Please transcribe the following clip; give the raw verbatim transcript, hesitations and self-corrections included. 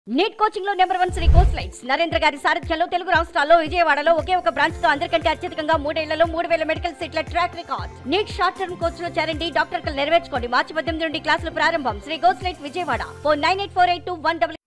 Neat coaching లో number one Sri కోస్లైట్స్ నరేంద్ర గారి సారథ్యంలో తెలుగు రాష్ట్రాల్లో విజయవాడలో ఒకే ఒక బ్రాంచ్ తో అందరికంటే అత్యధికంగా మూడేళ్లలో మూడు వేల మెడికల్ సీట్ల track record. NEET short term కోర్సులో చేరండి, డాక్టర్ కలు నెరవేర్చుకోండి. మార్చి పద్దెనిమిది నుండి క్లాసులు ప్రారంభం. శ్రీ కోస్లైట్స్ Vijayawada. Phone nine eight four eight two one